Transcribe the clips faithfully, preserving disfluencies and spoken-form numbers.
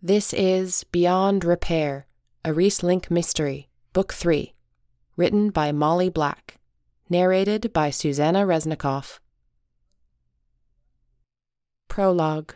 This is Beyond Repair, a Reese Link mystery, Book three, written by Molly Black, narrated by Susannah Resnikoff. Prologue.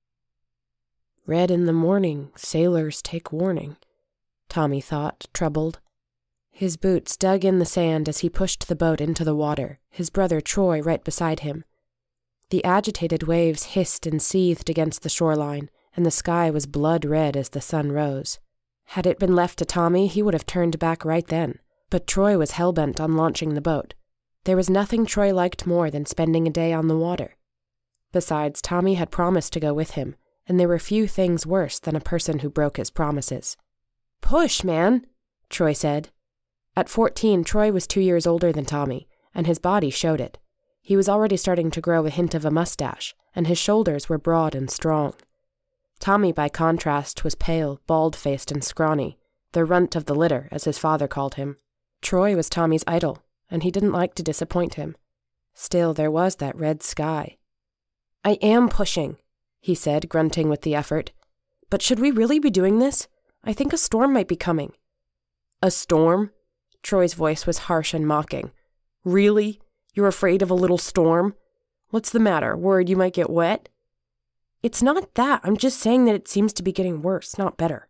Red in the morning, sailors take warning, Tommy thought, troubled. His boots dug in the sand as he pushed the boat into the water, his brother Troy right beside him. The agitated waves hissed and seethed against the shoreline, and the sky was blood-red as the sun rose. Had it been left to Tommy, he would have turned back right then, but Troy was hell-bent on launching the boat. There was nothing Troy liked more than spending a day on the water. Besides, Tommy had promised to go with him, and there were few things worse than a person who broke his promises. "Push, man," Troy said. At fourteen, Troy was two years older than Tommy, and his body showed it. He was already starting to grow a hint of a mustache, and his shoulders were broad and strong. Tommy, by contrast, was pale, bald-faced, and scrawny, the runt of the litter, as his father called him. Troy was Tommy's idol, and he didn't like to disappoint him. Still, there was that red sky. "I am pushing," he said, grunting with the effort. "But should we really be doing this? I think a storm might be coming." "A storm?" Troy's voice was harsh and mocking. "Really? You're afraid of a little storm? What's the matter? Worried you might get wet?" "It's not that. I'm just saying that it seems to be getting worse, not better."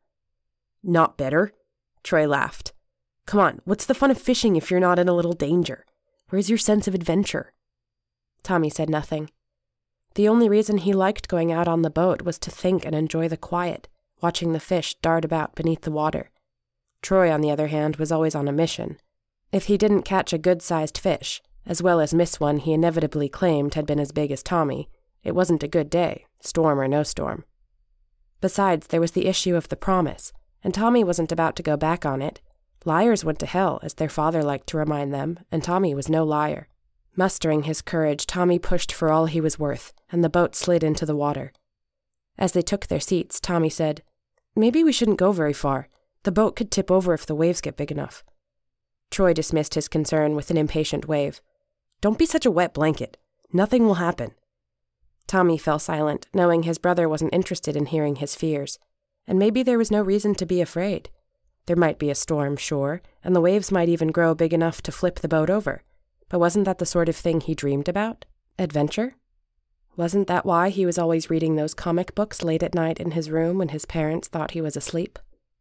"Not better?" Troy laughed. "Come on, what's the fun of fishing if you're not in a little danger? Where's your sense of adventure?" Tommy said nothing. The only reason he liked going out on the boat was to think and enjoy the quiet, watching the fish dart about beneath the water. Troy, on the other hand, was always on a mission. If he didn't catch a good-sized fish, as well as miss one he inevitably claimed had been as big as Tommy, it wasn't a good day, storm or no storm. Besides, there was the issue of the promise, and Tommy wasn't about to go back on it. Liars went to hell, as their father liked to remind them, and Tommy was no liar. Mustering his courage, Tommy pushed for all he was worth, and the boat slid into the water. As they took their seats, Tommy said, "Maybe we shouldn't go very far. The boat could tip over if the waves get big enough." Troy dismissed his concern with an impatient wave. "Don't be such a wet blanket. Nothing will happen." Tommy fell silent, knowing his brother wasn't interested in hearing his fears. And maybe there was no reason to be afraid. There might be a storm, sure, and the waves might even grow big enough to flip the boat over. But wasn't that the sort of thing he dreamed about? Adventure? Wasn't that why he was always reading those comic books late at night in his room when his parents thought he was asleep?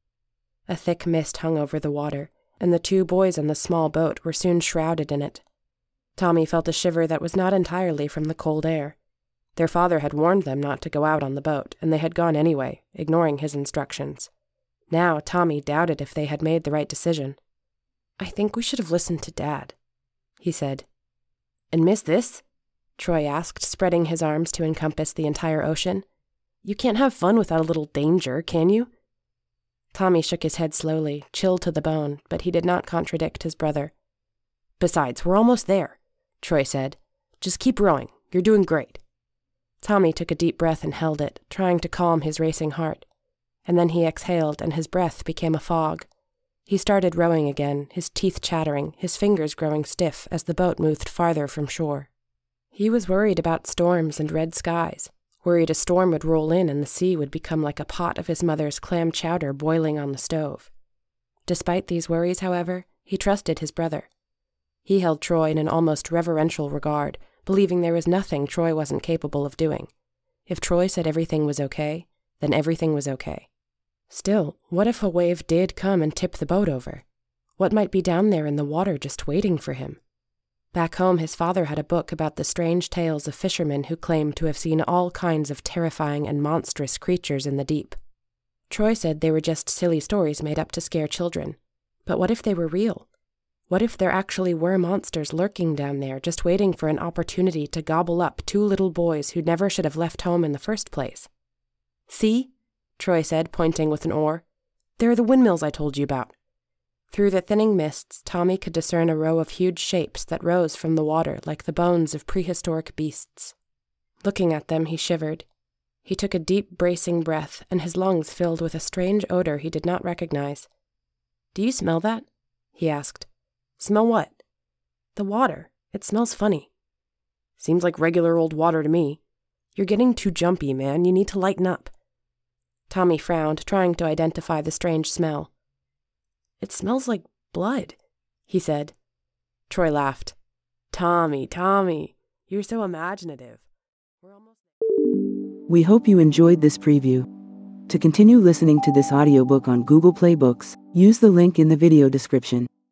A thick mist hung over the water, and the two boys in the small boat were soon shrouded in it. Tommy felt a shiver that was not entirely from the cold air. Their father had warned them not to go out on the boat, and they had gone anyway, ignoring his instructions. Now Tommy doubted if they had made the right decision. "I think we should have listened to Dad," he said. "And miss this?" Troy asked, spreading his arms to encompass the entire ocean. "You can't have fun without a little danger, can you?" Tommy shook his head slowly, chilled to the bone, but he did not contradict his brother. "Besides, we're almost there," Troy said. "Just keep rowing. You're doing great." Tommy took a deep breath and held it, trying to calm his racing heart. And then he exhaled, and his breath became a fog. He started rowing again, his teeth chattering, his fingers growing stiff as the boat moved farther from shore. He was worried about storms and red skies, worried a storm would roll in and the sea would become like a pot of his mother's clam chowder boiling on the stove. Despite these worries, however, he trusted his brother. He held Troy in an almost reverential regard, believing there was nothing Troy wasn't capable of doing. If Troy said everything was okay, then everything was okay. Still, what if a wave did come and tip the boat over? What might be down there in the water just waiting for him? Back home, his father had a book about the strange tales of fishermen who claimed to have seen all kinds of terrifying and monstrous creatures in the deep. Troy said they were just silly stories made up to scare children. But what if they were real? What if there actually were monsters lurking down there, just waiting for an opportunity to gobble up two little boys who never should have left home in the first place? "See?" Troy said, pointing with an oar. "There are the windmills I told you about." Through the thinning mists, Tommy could discern a row of huge shapes that rose from the water like the bones of prehistoric beasts. Looking at them, he shivered. He took a deep, bracing breath, and his lungs filled with a strange odor he did not recognize. "Do you smell that?" he asked. "Smell what?" "The water. It smells funny." "Seems like regular old water to me." "You're getting too jumpy, man. You need to lighten up." Tommy frowned, trying to identify the strange smell. "It smells like blood," he said. Troy laughed. "Tommy, Tommy, you're so imaginative." We're almost... We hope you enjoyed this preview. To continue listening to this audiobook on Google Play Books, use the link in the video description.